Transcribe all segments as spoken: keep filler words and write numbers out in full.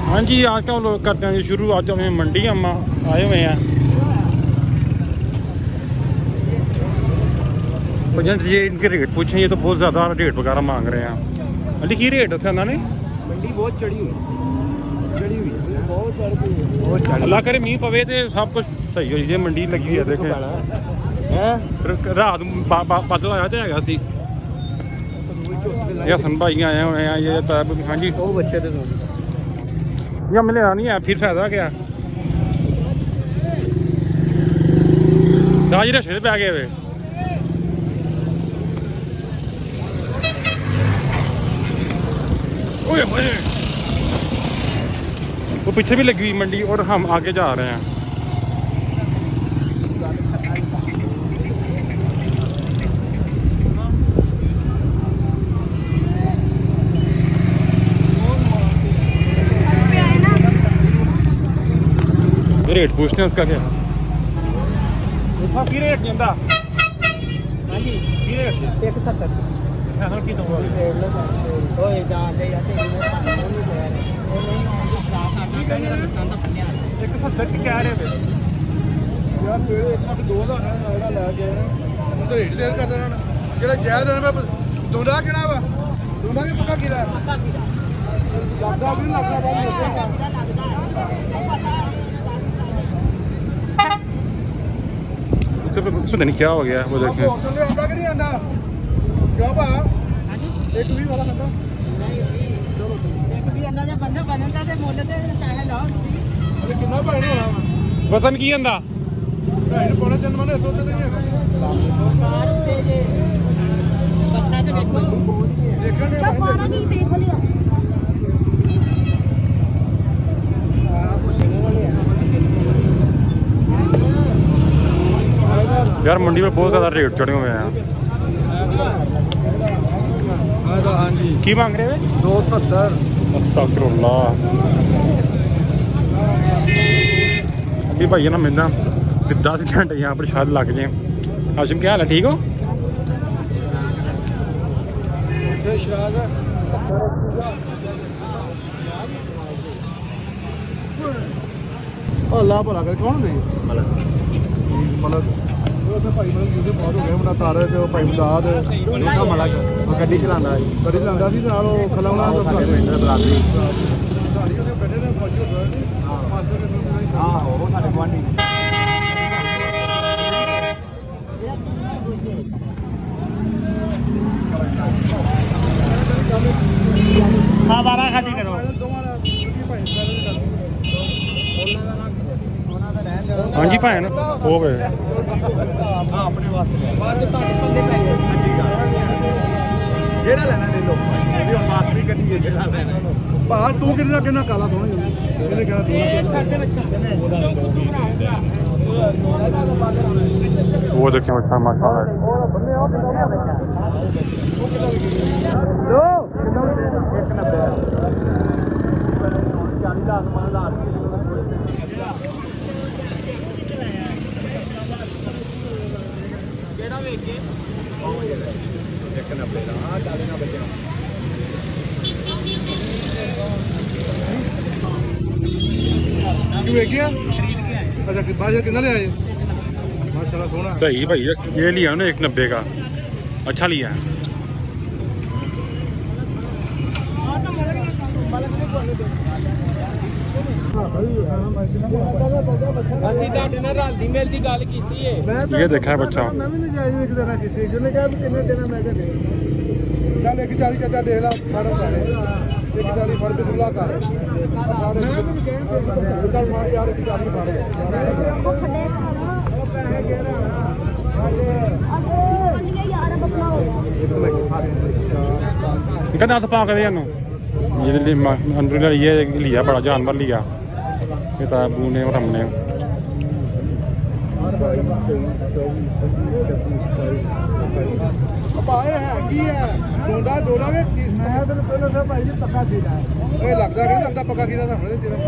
हाँ जी, आज का लोग करते हैं शुरू। आज हमें मंडी हम आए हुए हैं। ये इनके रेट पूछे, ये तो बहुत ज़्यादा रेट वगैरह मांग रहे हैं। अली की रेट है ना? मंडी बहुत चढ़ी हुई चढ़ी हुई बहुत चढ़ अल्लाह करे मीह पवे तो सब कुछ सही हो जाए। मंडी लगी हुई है देखें, रात बादल आया तो है सी। ये हसन भाई आए हुए हैं। ये तैब हाँ जी, वो बच्चे थे या मिले नहीं है फिर फायदा क्या? राज रशे पै गए वे। वो पीछे भी लगी हुई मंडी और हम आगे जा रहे हैं। रेट पूछते हैं उसका क्या की रेट नहीं होता? हाँ जी, की रेट एक सत्तर की दूंगा एक सत्तर की कह रहे थे यार। फिर एक लाख दो हज़ार है ना लैके तो रेट दे कर देना जेड़ा जायज है। मैं दूंगा किना वा दूंगा कि पक्का कीड़ा लगदा भी लगदा बहुत पता नहीं क्या हो गया। वो देखें आंदा कि नहीं आंदा क्यों भा एक भी वाला खाता एक भी आंदा दे बंदा बनदा ते मुੱਲ ते पैसे लाओ अरे कितना पैसे होना वतन की आंदा ढाई पौने तीन महीने सोते तो नहीं है कार ते जे बच्चा ते देखो देखने का पारा की देख लिया यार। मंडी में बहुत ज़्यादा रेट चढ़े हुए हैं। हाँ जी, की मांग रहे हैं? दो सत्तर अस्तगफिरुल्लाह। अभी भाई ना मिलना दस घंटे यहाँ पर शायद लग जाए। हाशिम क्या हाल है, ठीक हो? अल्लाह भला करे कौन नहीं मतलब भाई मतलब बहुत हो गया मुंडा तारे ते भाई मुदाद ਉਹਦਾ ਮਲਕ ਉਹ ਗੱਡੀ ਚਲਾਉਂਦਾ ਸੀ ਗੱਡੀ ਚਲਾਉਂਦਾ ਸੀ ਨਾਲ ਉਹ ਖਲਾਉਣਾ ਮਹਿੰਦਰ ਬਰਾਦਰੀ ਸਾਡੀ ਉਹਦੇ ਬੈਠੇ ਨੇ ਫੌਜੀ ਹੋਏ ਨੇ ਹਾਂ ਹਾਂ ਉਹ ਸਾਡੇ ਗੁਆਂਢੀ ਹਾਂ ਬਾਰਾਂ ਖਾਲੀ ਕਰੋ। हाँ जी भैन हो गए अपने वास्ते जेड़ा लेना ले लो मास भी कटी जेड़ा लेना भा तू कितना कितना काला सोना ਇਹਨੇ ਕਿਹਾ वो देखें अच्छा माशाल्लाह। लो एक नब्बे चालीस लाख हजार ਕਿਹੜਾ ਵੇਖ ਕੇ ਇੱਕ ਨੱਬੇ ਦਾ ਆ ਚਾਲੀ ਨਾ ਬੱਚਾ ਕੀ ਵੇਖ ਗਿਆ अच्छा कि बाजार कितना ले आए माशाल्लाह सोना सही भाई। ये लिया ना एक नब्बे का, अच्छा लिया है। ये देखा है बच्चा चल एक चाली चाचा देख ला एक चाली फड़ के खुला कर चल मार यार एक चाली फड़ कितना पा के ये अंदर ये लिया बड़ा जानवर लिया ये ताबू ने और हमने पाए है की है दोंदा दोला के मैं तो पहले से भाई पक्का कीड़ा ओए लगदा कि लगदा पक्का कीड़ा था हमने तेरा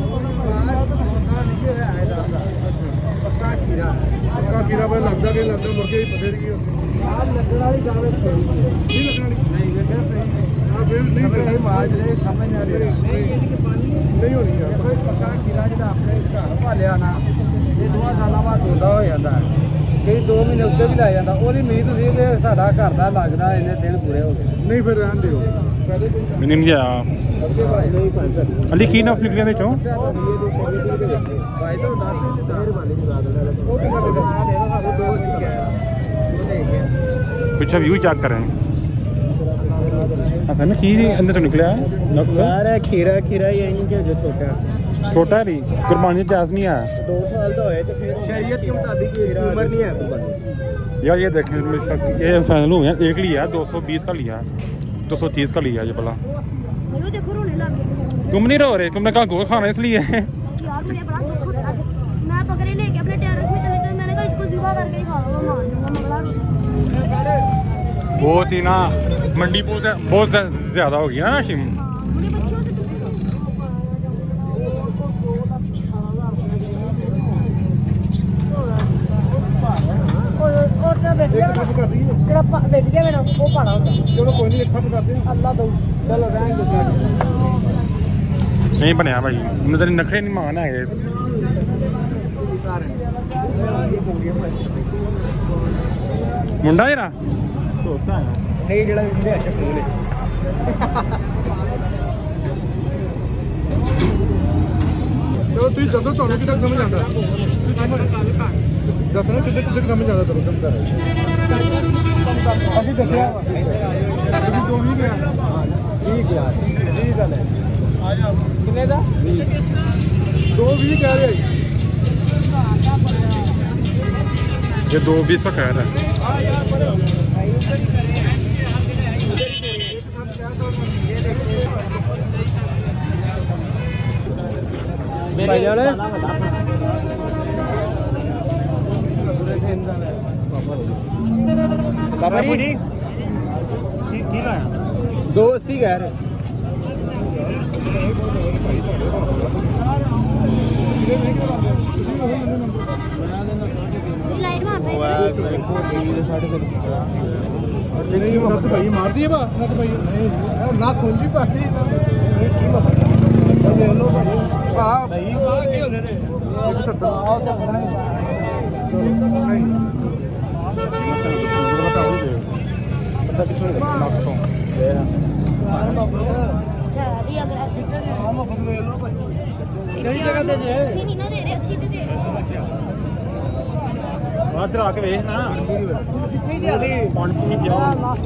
पक्का कीड़ा पक्का कीड़ा पर लगदा कि लगदा मुर्गे ही पथे रही यार लगने वाली गावे नहीं लगने वाली नहीं देखा सही हां फिर नहीं मार समझ आ रही नहीं ये कि पानी ਨਹੀਂ ਹੋਣੀ ਯਾਰ ਪੱਕਾ ਖੀਰਾ ਜਿਹੜਾ ਆਪਣੇ ਘਰ ਭਾਲਿਆ ਨਾ ਇਹ ਦੋਵਾਂ ਸਾਲਾਂ ਬਾਅਦ ਦੋਦਾ ਹੋ ਜਾਂਦਾ ਕਈ ਦੋ ਮਹੀਨੇ ਉੱਤੇ ਵੀ ਲੈ ਜਾਂਦਾ ਉਹਦੀ ਉਮੀਦ ਸੀ ਕਿ ਸਾਡਾ ਘਰ ਦਾ ਲੱਗਦਾ ਇੰਨੇ ਦਿਨ ਪੂਰੇ ਹੋ ਗਏ ਨਹੀਂ ਫਿਰ ਰਹਿਣ ਦਿਓ ਫਾਇਦੇ ਕੋਈ ਮੈਨੂੰ ਨਹੀਂ ਆਇਆ ਅੱਗੇ ਭਾਈ ਨਹੀਂ ਪੰਜ ਅਲੀ ਕੀ ਨਫਸ ਨਿਕਲਿਆ ਦੇ ਚੋਂ ਭਾਈ ਤੋਂ ਦੱਸ ਮਿਹਰਬਾਨੀ ਜਗਾ ਦੇ ਉਹ ਵੀ ਸਾਡੇ ਦਾ ਦੇ ਦੋ ਦੋ ਸੀ ਗਿਆ ਉਹ ਲੈ ਗਿਆ ਪਿੱਛੇ ਵਿਊ ਚੈੱਕ ਕਰਾਂ ਅਸਾਂ ਕੀ ਅੰਦਰ ਤੋਂ ਨਿਕਲਿਆ ਨਫਸ ਯਾਰ ਖੀਰਾ ਖੀਰਾ ਹੀ ਆਈ ਕਿ ਜੋ ਛੋਟਾ ਛੋਟਾ ਨਹੀਂ ਕੁਰਬਾਨੀ ਜਾਇਜ਼ ਨਹੀਂ ਆ दो साल का होए तो फिर शरीयत के मुताबिक उम्र नहीं है कोई यार ये देखें ये फाइनल हो गया एक लिया दो सौ बीस का लिया दो सौ तीस का लिया ये भला चलो देखो रोने लग गया तुम नहीं रो रहे तुमने कहा गोल खाना इसलिए यार मुझे बड़ा दुख होता है मैं बकरे लेके अपने टेरेस में चले गए मैंने कहा इसको ज़िबा करके ही खा लूंगा मार दूंगा मगला बहुत ही ना मंडी बहुत बहुत ज्यादा हो गई ना शिम मुझे बच्चों से और क्या बैठ गया ਖੱਪ ਕਰ ਰਹੀ ਹੈ तेरा बैठ गया मेरा वो पड़ा होता ਚਲੋ ਕੋਈ ਨਹੀਂ ਇੱਕ ਖੱਪ ਕਰਦੇ ਹਾਂ अल्लाह दो चलो रहने दो नहीं बनया भाई उन्हें तेरे नखरे नहीं मान है मुंडा तेरा नहीं जड़ा इसने अच्छा फूल है ਚਲੋ ਤੁਸੀਂ ਜਦੋਂ ਤੁਹਾਨੂੰ ਕਿਹਦਾ ਸਮਝ ਆਉਂਦਾ ਦੱਸਣਾ ਕਿੱਥੇ ਕਿੱਥੇ ਕੰਮ ਜ਼ਿਆਦਾ ਕਰੋ ਕੰਮ ਕਰ ਅਸੀਂ ਦੱਸਿਆ ਤੁਸੀਂ ਜੋ ਵੀ ਗਿਆ ठीक यार ठीक गल है आ जाओ कितने दा ਦੋ ਵੀ ਕਹਿ ਰਿਹਾ ਜੀ ये दो बीस का कह रहा है भाई जान बाबा जी की लाया दो अस्सी कह रहे लाइट मार रहा ਨਹੀਂ ਨੱਤ ਭਾਈ ਮਾਰਦੀ ਹੈ ਬਾ ਨੱਤ ਭਾਈ ਨਾ ਖੁੰਜੀ ਪਾਟੀ ਕੀ ਮਤਲਬ ਦੇਖ ਲਓ ਭਾਈ ਭਾ ਭਾਈ ਆ ਕੀ ਹੁੰਦੇ ਨੇ ਇੱਕ ਸੱਤਰ ਆਓ ਤੇ ਬਣਾਏ पता कितने लाख तो है अभी अगर अस्सी ਆਮ ਬਦਲੇ ਲੋ ਭਾਈ ਕਿਹੜੀ ਜਗ੍ਹਾ ਤੇ ਜੇ अस्सी नहीं ना दे रहे अस्सी दे रहे वहां तेरा आके वेख ना पानी पी जाओ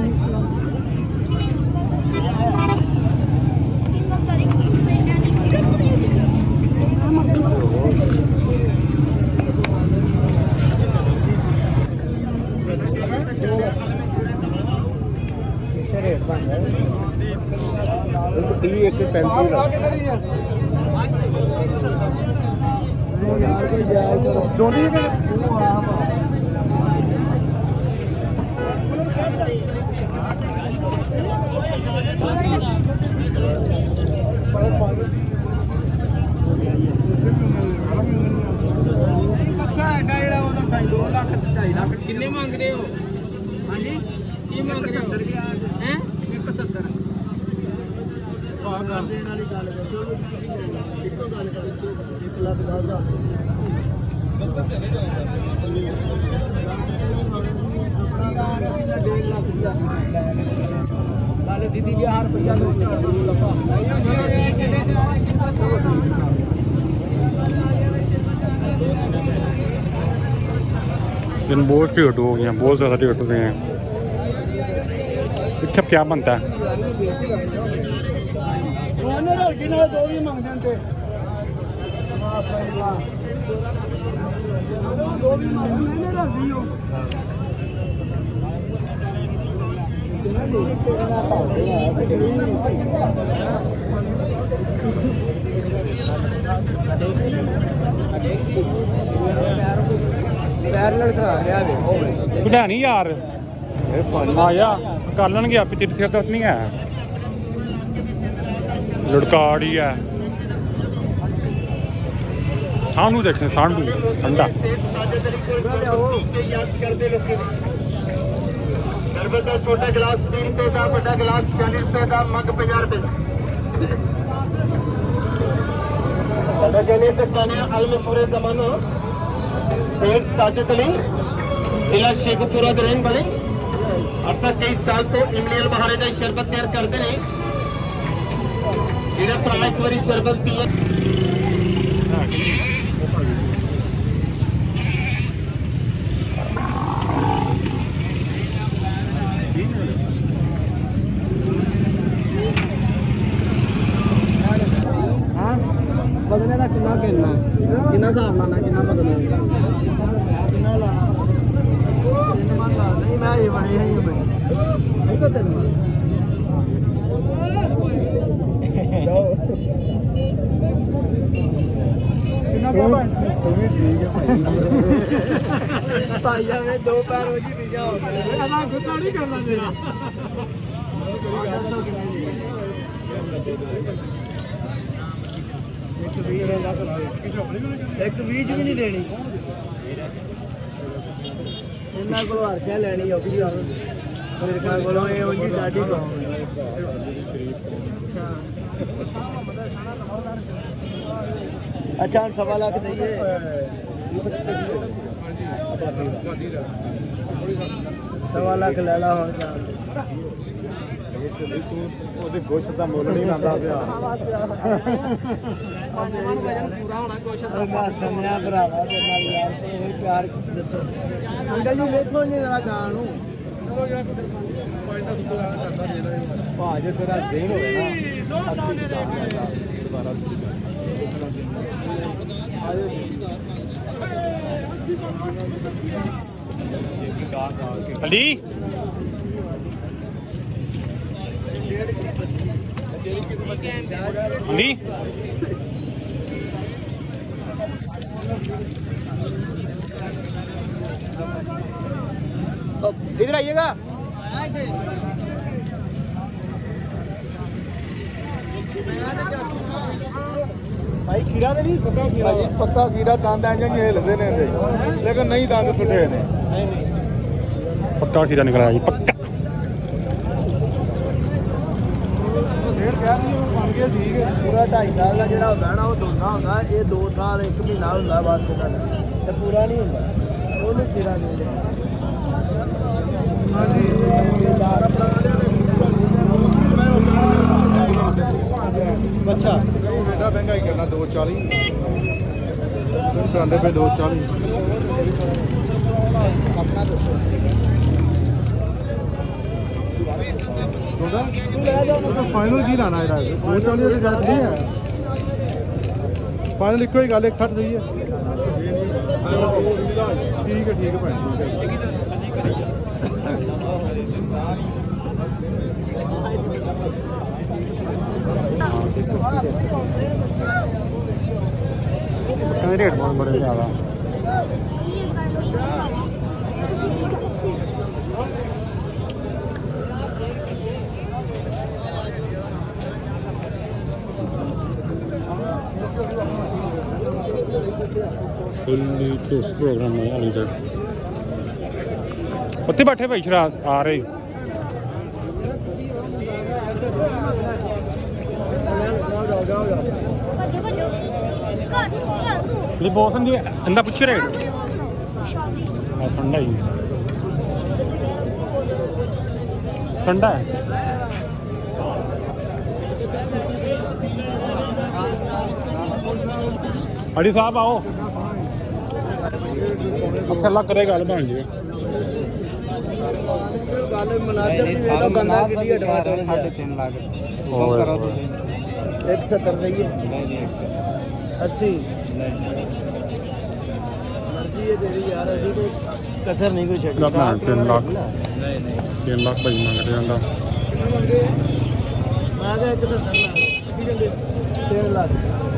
रेट बन गया एक तीस एक पैंतीस ਡੋਲੀ ਕਿ अच्छा है ਜਿਹੜਾ ਉਹਦਾ ਸਾਈ दो ਲੱਖ ढाई ਲੱਖ ਕਿੰਨੇ ਮੰਗ ਰਹੇ ਹੋ ਹਾਂਜੀ ਕੀ ਮੰਗ ਰਹੇ ਹੋ हैं एक सत्तर ਬਾਹਰ देने वाली गल करो इको गल करो एक लाख दस हज़ार डेढ़ लाख गल दीदी जी हज़ार रुपया दो दिन बहुत ढेट हो गई बहुत ज़्यादा ढेट हो गए हैं इतना क्या बनता है दो भी मंगते दो भी पैर लड़का रहा बुढ़ा नहीं यार आया कर लेंगे आप तेरी सिर दर्द नहीं है लड़काड़ी है सानू देखें सानू ठंडा छोटा गिलास तीन रुपए का बड़ा गिलास चालीस रुपए का मग पचास रुपए Pada jenis Tania Al-Masure Zamano Syed Sajid Ali जिला शेखपुरा ਦੇ ਰਹਿਣ ਵਾਲੇ ਆਪਾਂ ਕਈ ਸਾਲ ਤੋਂ ਇਮਲੀ ਬਹਾਰੇ ਦਾ ਸ਼ਰਬਤ ਤਿਆਰ ਕਰਦੇ ਨੇ ਜਿਹੜਾ ਭਰਾ ਇੱਕ ਵਾਰੀ ਸ਼ਰਬਤ ਪੀਏ ਹਾਂ ਬਦਲੇ ਦਾ ਕਿੰਨਾ ਕਿੰਨਾ ਕਿੰਨਾ ਹਿਸਾਬ ਲਾਣਾ ਕਿੰਨਾ ਬਦਲੇ ਕਿੰਨਾ ਲਾਣਾ नहीं मैं ये बड़ी है ये बड़ी तो तेरे कितना क्या भाई तुम्हें ठीक है भाई भाई हमें दो पैर हो जी पीछा हो गया ना गुस्सा नहीं करना तेरा एक बीज भी नहीं देनी ਇਹਨਾਂ ਕੋਲ ਹਰਸ਼ਾ ਲੈਣੀ ਔਖੀ ਆ ਮੇਰੇ ਕੋਲੋਂ ਇਹ ਉਂਝ ਡਾਡੀ ਕੋ ਅੱਛਾ ਸਵਾ ਲੱਖ ਦਈਏ ਸਵਾ ਲੱਖ ਲੈ ਲਾ ਹੁਣ ਜਾਣ ਉਹਦੇ ਗੋਸ਼ਤ ਦਾ ਮੁੱਲ ਨਹੀਂ ਲਾਂਦਾ ਪਿਆ ਮੈਂ ਸਮਝਿਆ ਭਰਾਵਾ ਤੇ ਨਾਲ ਯਾਰ ਤੇ ਪਿਆਰ ਦੱਸੋ ਅੰਕਲ ਜੀ ਵੇਖੋ ਨਹੀਂ ਜਰਾ ਗਾਂ ਨੂੰ ਭਾਜ ਤੇਰਾ ਜ਼ੇਨ ਹੋਵੇ ਨਾ ਦੁਬਾਰਾ ਅਲੀ ਅਲੀ इधर आइएगा भाई कीड़ा तो नहीं पक्का कीड़ा पक्का कीड़ा दंद इंज हिलते ने लेकिन नहीं दंद सुटे ने पक्का खीरा निकल आया जी पक्का डेढ़ कह रही हूं बन गया ठीक है पूरा ढाई साल का ਜਿਹੜਾ ਹੁੰਦਾ ਨਾ ਉਹ ਦੋਨਾ ਹੁੰਦਾ ਇਹ ਦੋ ਸਾਲ ਇੱਕ ਮਹੀਨਾ ਹੁੰਦਾ ਬਸ ਇਹਦਾ ਤੇ ਪੂਰਾ ਨਹੀਂ ਹੁੰਦਾ ਉਹਨੂੰ ਖੀਰਾ ਦੇ ਦੇ अच्छा बेटा महंगाई करना दो चाली कराने पे दो चाली फाइनल की लाना है दो चाली की गल नहीं है फाइनल इको ही गल एक सठ दी है ठीक है ठीक है भाई ठीक है रेट बहुत बड़े ज़्यादा फुल्ली टोस्ट प्रोग्राम है अली तक उत्थे बैठे भाई शराब आ रहे बॉसन जी इंदा पूछे रेट संडा ही संडा है अली साहब आओ अच्छा अल्लाह करे गल बन जी गल मुनासिब नहीं वेला बंदा किड्डी एडवांस साढ़े तीन लाख करो एक सत्तर दईए अस्सी मर्जी है तेरी यार अभी कोई कसर नहीं कोई छड़ी तीन लाख तीन लाख भाई मंग रहे हैं मैं क्या एक सत्तर लाख तीन लाख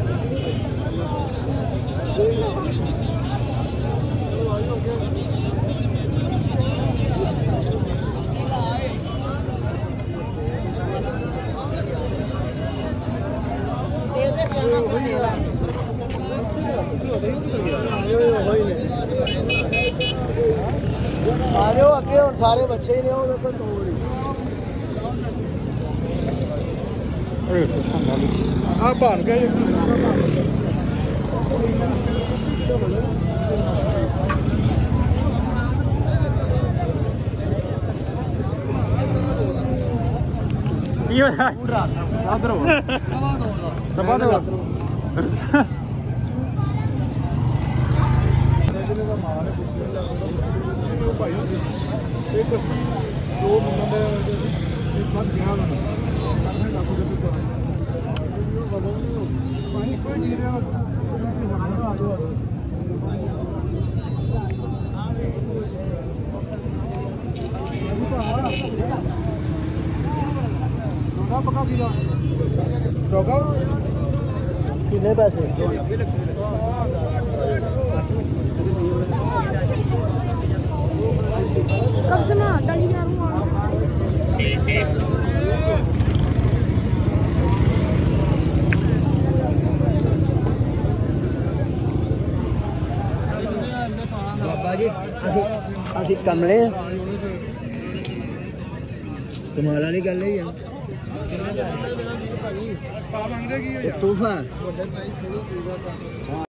आ जाओ अगे और सारे बच्चे ही रहो देखो तोड़ी हाँ बन गए ਕੀ ਹੋਇਆ ਆਦਰ ਹੋ ਸਭਾ ਦੋ ਭਾਈ ਇੱਕ ਦੋ ਮੁੰਡੇ ਦੇ ਸਭ ਗਿਆ ਉਹਨਾਂ ਨੇ ਕਾਫੀ ਦੇ ਤੋਂ ਪਾਣੀ ਕੋਈ ਨਹੀਂ ਰਿਹਾ ਆ ਜਾਓ ਦੋਗਾ ਪਕਾ ਕੀ ਦਾ ਦੋਗਾ ਕਿੰਨੇ ਪੈਸੇ कब से मैं आटा नहीं जा रहा ਬਾਬਾ ਜੀ ਅਸੀਂ ਅਸੀਂ ਕਮਲੇ ਆ ਕਮਾਲ ਵਾਲੀ ਗੱਲ ਹੀ ਆ ਪਾ ਮੰਗਦੇ ਕੀ ਹੋ ਯਾਰ ਤੂਫਾਨ